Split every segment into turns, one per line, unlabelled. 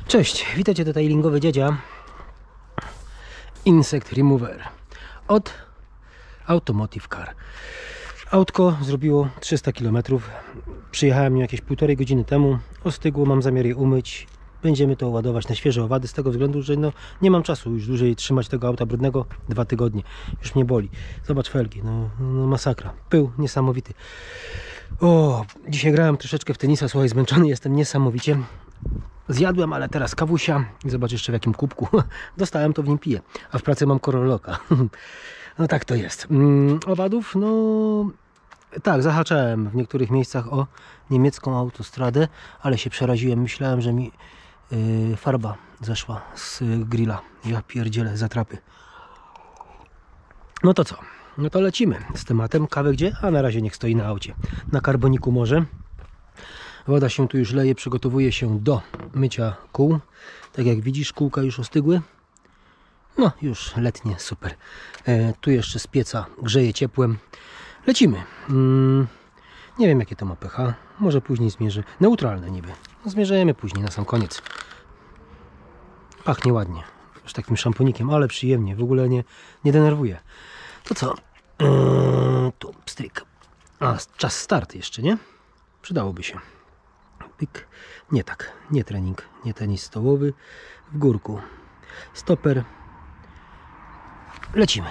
Cześć, witajcie, detailingowy dziadzia Insect Remover od Automotive Car. Autko zrobiło 300 km. Przyjechałem nim jakieś 1,5 godziny temu. Ostygło, mam zamiar je umyć. Będziemy to ładować na świeże owady, z tego względu, że nie mam czasu już dłużej trzymać tego auta brudnego. 2 tygodnie. Już mnie boli. Zobacz felgi, no masakra. Pył niesamowity. O, dzisiaj grałem troszeczkę w tenisa, słuchaj, zmęczony jestem niesamowicie. Zjadłem, ale teraz kawusia. Zobacz jeszcze w jakim kubku. Dostałem, to w nim piję. A w pracy mam Corolloka. No tak to jest. Owadów, no tak, zahaczałem w niektórych miejscach o niemiecką autostradę, ale się przeraziłem. Myślałem, że mi farba zeszła z grilla. Ja pierdzielę, zatrapy. No to co? No to lecimy z tematem. Kawę gdzie? A na razie niech stoi na aucie. Na karboniku może. Woda się tu już leje, przygotowuje się do mycia kół. Tak jak widzisz, kółka już ostygły. No już letnie, super. Tu jeszcze z pieca grzeje ciepłem. Lecimy. Nie wiem jakie to ma pH. Może później zmierzę. Neutralne niby. Zmierzymy później na sam koniec. Pachnie ładnie. Już takim szamponikiem, ale przyjemnie. W ogóle nie denerwuje. To co? Tu pstryk. A, czas start jeszcze, nie? Przydałoby się. Pyk. Nie tak. Nie trening. Nie tenis stołowy. W górku. Stoper. Lecimy.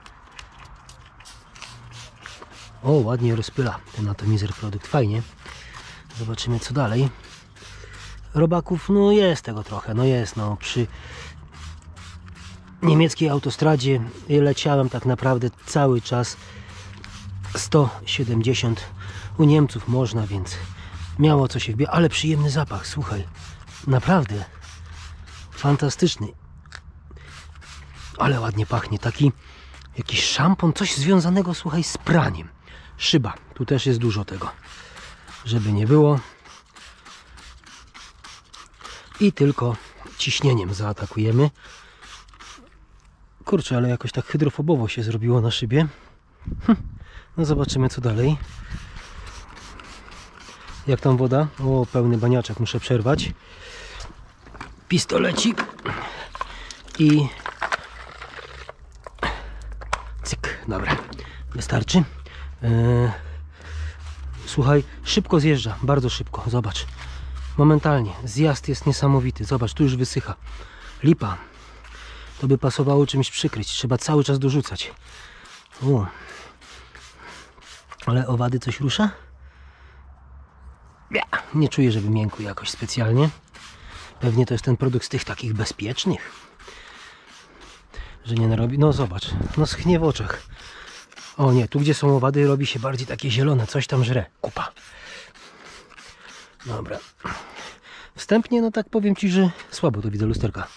O, ładnie rozpyla ten Atomizer produkt. Fajnie. Zobaczymy co dalej. Robaków, no jest tego trochę. No jest, no przy niemieckiej autostradzie leciałem tak naprawdę cały czas 170. U Niemców można, więc miało co się wbija. Ale przyjemny zapach, słuchaj. Naprawdę. Fantastyczny. Ale ładnie pachnie. Taki jakiś szampon, coś związanego, słuchaj, z praniem. Szyba. Tu też jest dużo tego. Żeby nie było. I tylko ciśnieniem zaatakujemy. Kurczę, ale jakoś tak hydrofobowo się zrobiło na szybie. No zobaczymy co dalej. Jak tam woda? O, pełny baniaczek, muszę przerwać. Pistolecik. I cyk, dobra, wystarczy. Słuchaj, szybko zjeżdża, bardzo szybko, zobacz. Momentalnie, zjazd jest niesamowity, zobacz, tu już wysycha. Lipa. To by pasowało czymś przykryć, trzeba cały czas dorzucać. O. Ale owady coś rusza? Nie czuję, żeby miękły jakoś specjalnie. Pewnie to jest ten produkt z tych takich bezpiecznych. Że nie narobi. No zobacz, no schnie w oczach. O nie, tu gdzie są owady robi się bardziej takie zielone, coś tam żre. Kupa. Dobra. Wstępnie, no tak powiem Ci, że słabo to widzę lusterka.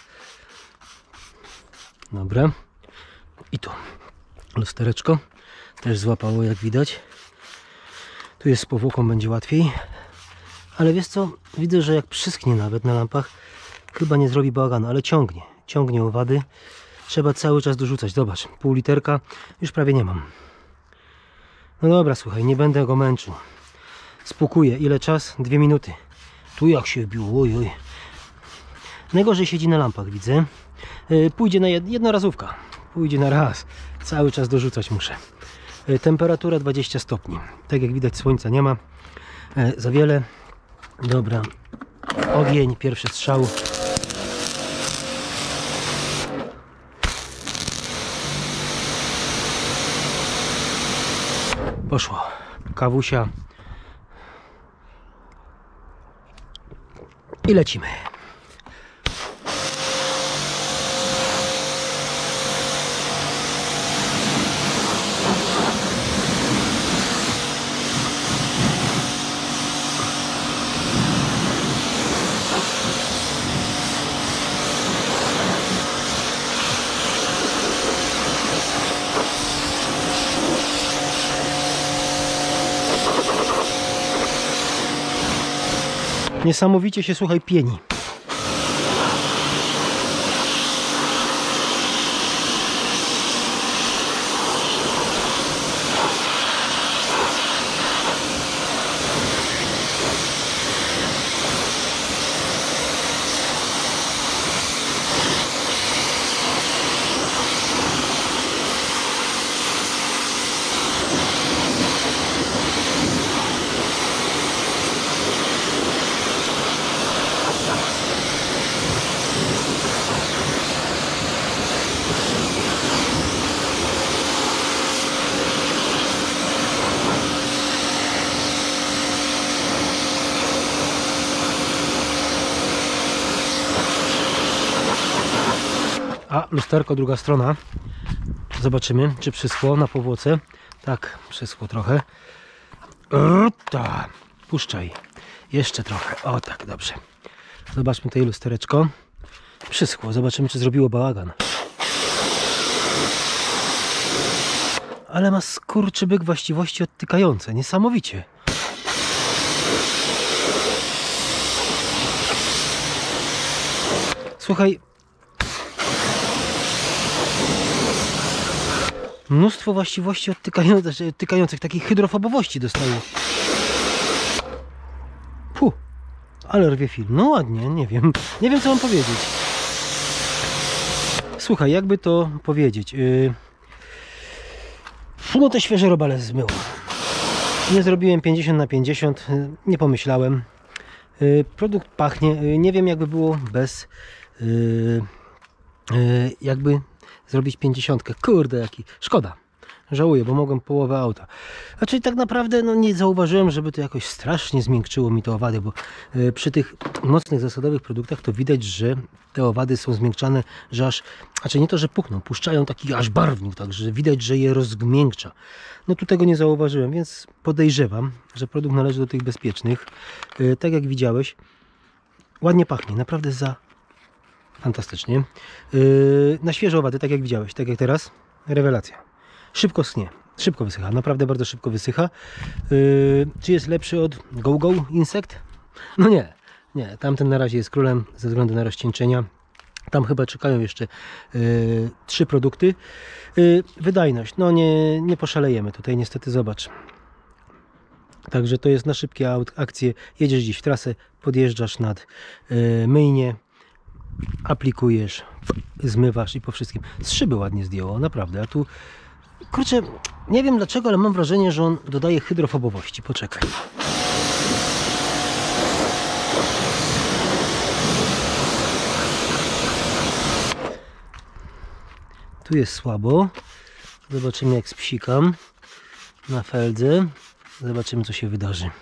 Dobra. I tu lustereczko też złapało, jak widać. Tu jest z powłoką, będzie łatwiej. Ale wiesz co, widzę, że jak przysknie nawet na lampach, chyba nie zrobi bałaganu, ale ciągnie owady. Trzeba cały czas dorzucać. Zobacz, pół literka, już prawie nie mam. No dobra, słuchaj, nie będę go męczył. Spukuję. Ile czas? 2 minuty. Tu jak się wbiło, oj. Najgorzej siedzi na lampach, widzę. Pójdzie na jednorazówka. Pójdzie na raz. Cały czas dorzucać muszę. Temperatura 20 stopni. Tak jak widać, słońca nie ma za wiele. Dobra. Ogień, pierwszy strzał. Poszło. Kawusia. I lecimy. Niesamowicie się, słuchaj, pieni. A lusterko, druga strona. Zobaczymy, czy przyschło na powłoce. Tak, przyschło trochę. Puszczaj. Jeszcze trochę. O tak, dobrze. Zobaczmy tutaj lustereczko. Przyschło. Zobaczymy, czy zrobiło bałagan. Ale ma skurczybyk właściwości odtykające. Niesamowicie. Słuchaj. Mnóstwo właściwości odtykających, takich hydrofobowości dostaje. Puh, ale rwie film. No ładnie, nie wiem. Nie wiem, co mam powiedzieć. Słuchaj, jakby to powiedzieć. No te świeże robale zmyło. Nie zrobiłem 50/50, nie pomyślałem. Produkt pachnie. Nie wiem, jakby było bez jakby zrobić 50. Kurde, jaki szkoda. Żałuję, bo mogłem połowę auta. Znaczy tak naprawdę no, nie zauważyłem, żeby to jakoś strasznie zmiękczyło mi te owady, bo przy tych mocnych zasadowych produktach to widać, że te owady są zmiękczane, że aż, znaczy nie to, że pukną, puszczają taki aż barwnik, także widać, że je rozmiękcza. No tu tego nie zauważyłem, więc podejrzewam, że produkt należy do tych bezpiecznych. Tak jak widziałeś, ładnie pachnie, naprawdę fantastycznie. Na świeże owady, tak jak widziałeś, tak jak teraz, rewelacja. Szybko schnie, szybko wysycha, naprawdę bardzo szybko wysycha. Czy jest lepszy od Go Insect? No nie, tamten na razie jest królem ze względu na rozcieńczenia. Tam chyba czekają jeszcze 3 produkty. Wydajność, no nie poszalejemy tutaj niestety, zobacz. Także to jest na szybkie akcje. Jedziesz dziś w trasę, podjeżdżasz nad myjnię, aplikujesz, zmywasz i po wszystkim. Z szyby ładnie zdjęło, naprawdę. A tu, kurczę, nie wiem dlaczego, ale mam wrażenie, że on dodaje hydrofobowości. Poczekaj. Tu jest słabo. Zobaczymy, jak spsikam na feldze. Zobaczymy, co się wydarzy.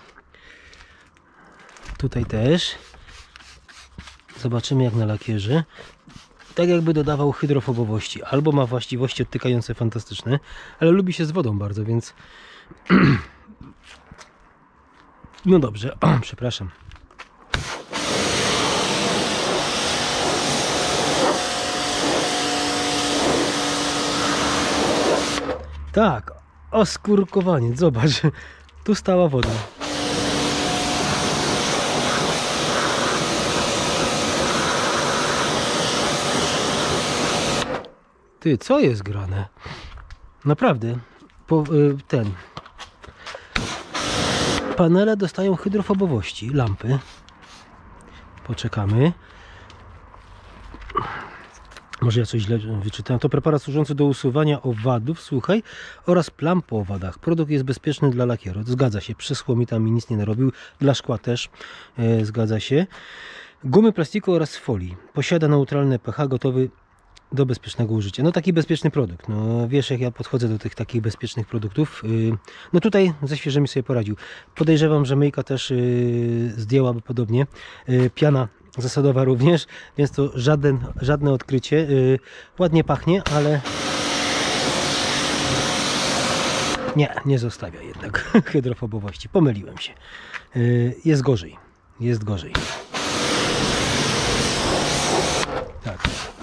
Tutaj też. Zobaczymy, jak na lakierze. Tak jakby dodawał hydrofobowości. Albo ma właściwości odtykające fantastyczne, ale lubi się z wodą bardzo, więc... No dobrze, przepraszam. Tak, oskurkowanie, zobacz. Tu stała woda. Ty, co jest grane? Naprawdę. Panele dostają hydrofobowości. Lampy. Poczekamy. Może ja coś źle wyczytałem. To preparat służący do usuwania owadów, słuchaj, oraz plam po owadach. Produkt jest bezpieczny dla lakieru. Zgadza się. Przyschło mi tam i nic nie narobił. Dla szkła też. Zgadza się. Gumy plastiku oraz folii. Posiada neutralne pH, gotowy do bezpiecznego użycia. No taki bezpieczny produkt. No wiesz, jak ja podchodzę do tych takich bezpiecznych produktów. No tutaj ze świeżymi sobie poradził. Podejrzewam, że myjka też zdjęłaby podobnie. Piana zasadowa również, więc to żadne odkrycie. Ładnie pachnie, ale nie zostawia jednak hydrofobowości. Pomyliłem się. Jest gorzej. Jest gorzej. Tak.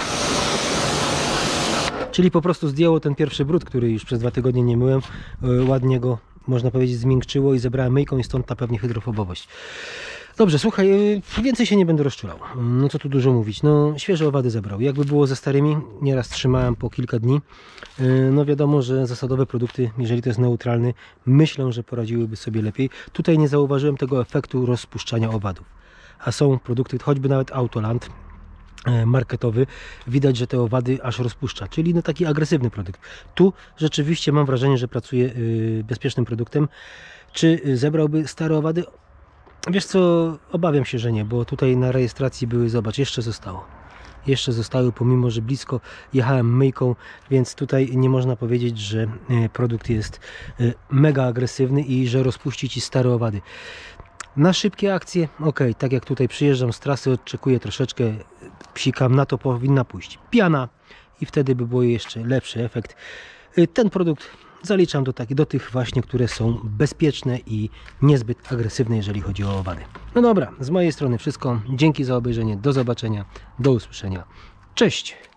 Czyli po prostu zdjęło ten pierwszy brud, który już przez 2 tygodnie nie myłem. Ładnie go, można powiedzieć, zmiękczyło i zebrałem myjką i stąd ta pewnie hydrofobowość. Dobrze, słuchaj, więcej się nie będę rozczulał. No co tu dużo mówić. No świeże owady zebrał. Jakby było ze starymi, nieraz trzymałem po kilka dni. No wiadomo, że zasadowe produkty, jeżeli to jest neutralny, myślę, że poradziłyby sobie lepiej. Tutaj nie zauważyłem tego efektu rozpuszczania owadów. A są produkty, choćby nawet Autoland marketowy, widać, że te owady aż rozpuszcza, czyli no taki agresywny produkt. Tu rzeczywiście mam wrażenie, że pracuję bezpiecznym produktem. Czy zebrałby stare owady? Wiesz co, obawiam się, że nie, bo tutaj na rejestracji były, zobacz, jeszcze zostały, pomimo że blisko jechałem myjką, więc tutaj nie można powiedzieć, że produkt jest mega agresywny i że rozpuści ci stare owady. Na szybkie akcje, ok, tak jak tutaj przyjeżdżam z trasy, odczekuję troszeczkę, psikam, na to powinna pójść piana i wtedy by był jeszcze lepszy efekt. Ten produkt zaliczam do tych właśnie, które są bezpieczne i niezbyt agresywne, jeżeli chodzi o owady. No dobra, z mojej strony wszystko. Dzięki za obejrzenie, do zobaczenia, do usłyszenia. Cześć!